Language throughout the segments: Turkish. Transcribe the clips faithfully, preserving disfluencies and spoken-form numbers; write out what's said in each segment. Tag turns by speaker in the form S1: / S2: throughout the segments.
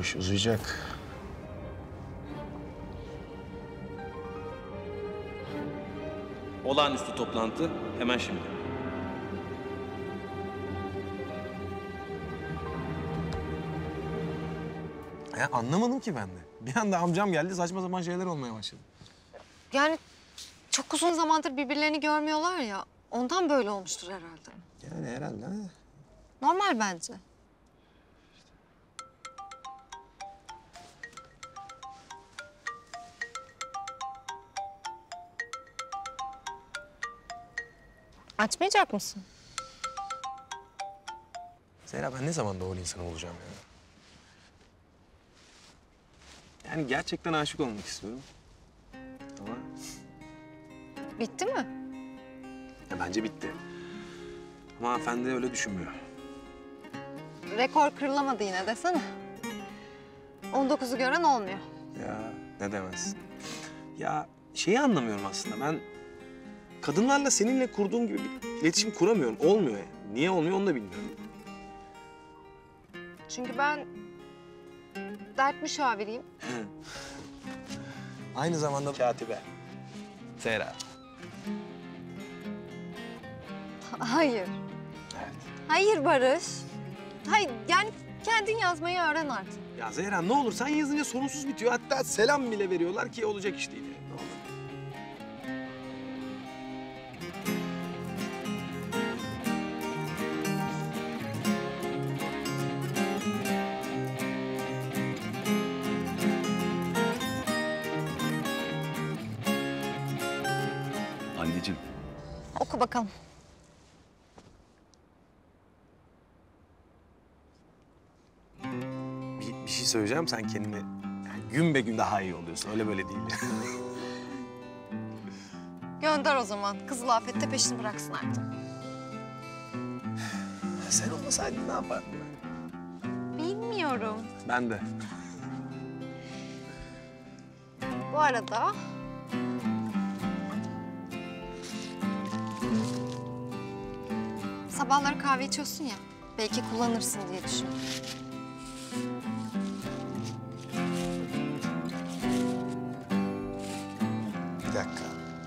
S1: Bu iş uzayacak.
S2: Olağanüstü toplantı hemen şimdi.
S1: Ya anlamadım ki ben de. Bir anda amcam geldi, saçma sapan şeyler olmaya başladı.
S3: Yani çok uzun zamandır birbirlerini görmüyorlar ya. Ondan böyle olmuştur herhalde.
S1: Yani herhalde ha.
S3: Normal bence. Açmayacak mısın?
S1: Zehra, ben ne zaman doğru insanı bulacağım ya? Yani gerçekten aşık olmak istiyorum. Ama
S3: Bitti mi?
S1: ya bence bitti. Ama hanımefendi öyle düşünmüyor.
S3: Rekor kırılamadı yine desene. on dokuzu gören olmuyor.
S1: Ya ne demez. Ya şeyi anlamıyorum aslında. Ben kadınlarla seninle kurduğum gibi bir iletişim kuramıyorum. Olmuyor yani. Niye olmuyor onu da bilmiyorum.
S3: Çünkü ben dert müşaviriyim.
S1: Aynı zamanda katibe. Zehra.
S3: Hayır.
S1: Evet.
S3: Hayır Barış. Hayır yani kendin yazmayı öğren artık.
S1: Ya Zehra ne olur sen yazınca sorunsuz bitiyor. Hatta selam bile veriyorlar ki olacak iş değil. Ne olur.
S4: Anneciğim,
S3: Oku bakalım.
S1: Bir, bir şey söyleyeceğim, sen kendini yani gün be gün daha iyi oluyorsun. Öyle böyle değil.
S3: Gönder o zaman. Kızıl Afet de peşini bıraksın artık.
S1: Sen olmasaydın ne yapardın ben?
S3: Bilmiyorum.
S1: Ben de.
S3: Bu arada... Sabahları kahve içiyorsun ya. Belki kullanırsın diye düşündüm.
S1: Bir dakika.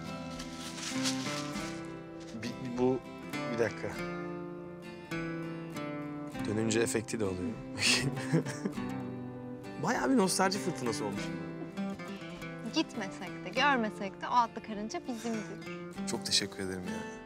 S1: Bir, bu bir dakika. Dönünce efekti de oluyor. Bayağı bir nostalji fırtınası olmuş.
S3: Gitmesek de, görmesek de o atlı karınca bizimdir.
S1: Çok teşekkür ederim ya.